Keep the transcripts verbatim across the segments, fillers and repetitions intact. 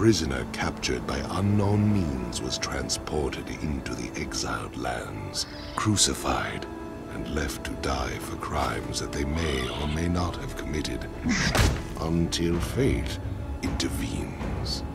prisoner captured by unknown means was transported into the exiled lands, crucified, and left to die for crimes that they may or may not have committed, until fate intervenes.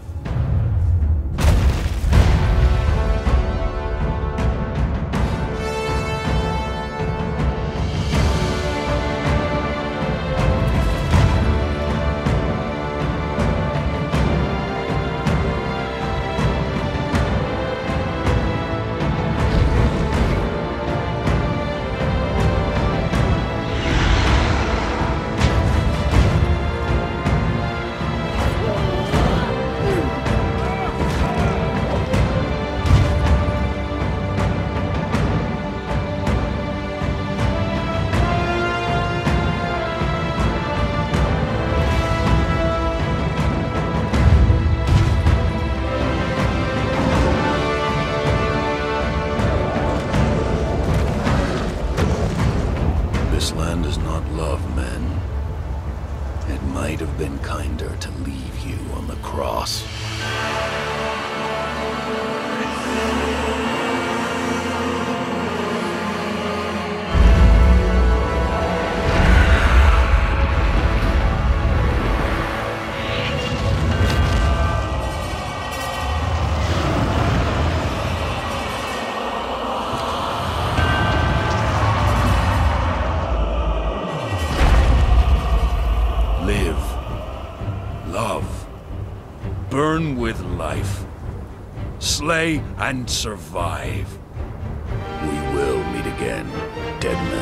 This land does not love men. It might have been kinder to leave you on the cross. Live, love, burn with life, slay and survive. We will meet again, dead men.